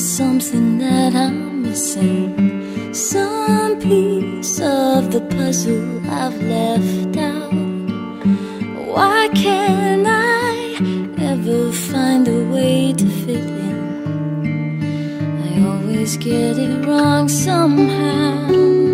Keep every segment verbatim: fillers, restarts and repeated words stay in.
something that I'm missing, some piece of the puzzle I've left out. Why can't I ever find a way to fit in? I always get it wrong somehow.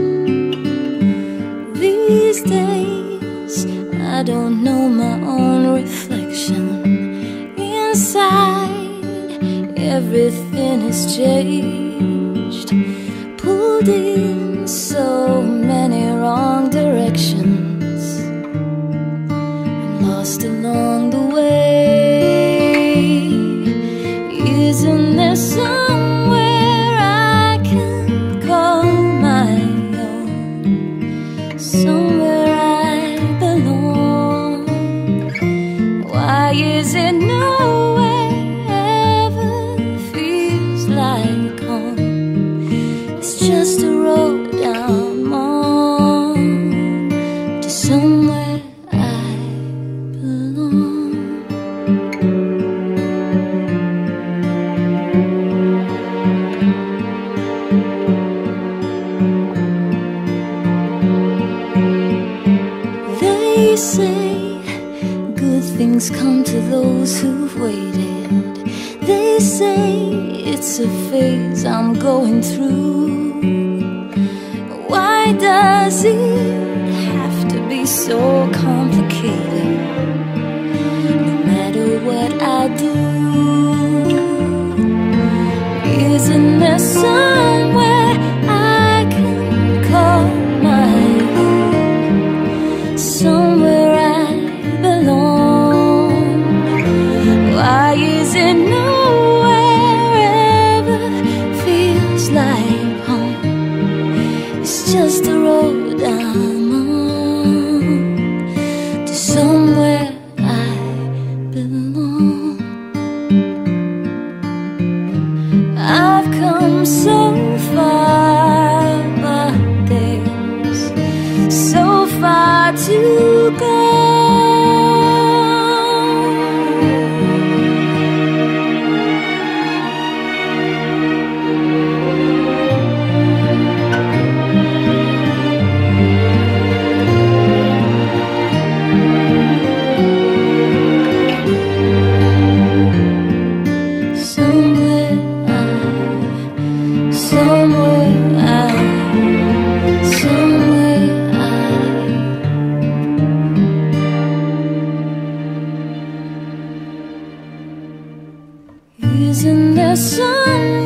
These days I don't know my own reflection. Inside, everything has changed, pulled in so many wrong directions. I'm lost along the way. Isn't there somewhere I can call my own? Somewhere I belong. Why is it nowhere ever feels like home? It's just a road I'm on to somewhere I belong. They say good things come to those who've waited. They say it's a phase I'm going through. Why does it have to be so complicated? No matter what I do, isn't there somewhere I can call my own? Somewhere I belong. Why is it nowhere ever feels like home? It's just a road I'm on to somewhere I belong. I've come so far, but there's so far to go. Isn't there some